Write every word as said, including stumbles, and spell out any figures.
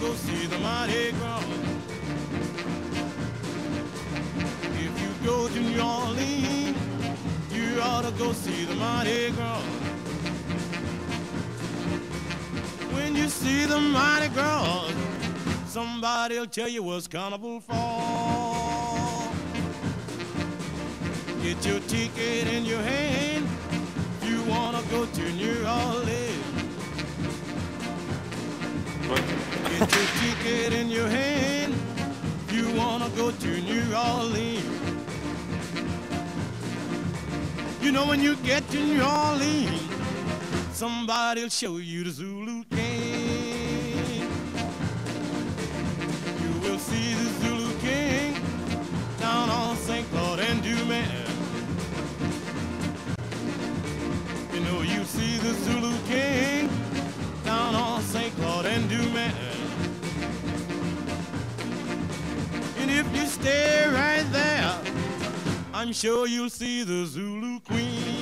go see the Mardi Gras. If you go to New Orleans, you ought to go see the Mardi Gras. When you see the Mardi Gras, somebody'll tell you what's carnival for. Get your ticket in your hand, you wanna go to New Orleans. Get your ticket in your hand, you wanna go to New Orleans. You know when you get to New Orleans, somebody'll show you the Zulu King. You will see the Zulu King down on Saint Claude and Dumas. You know you see the Zulu King down on Saint Claude and Dumas. And if you stay right there, I'm sure you'll see the Zulu Queen.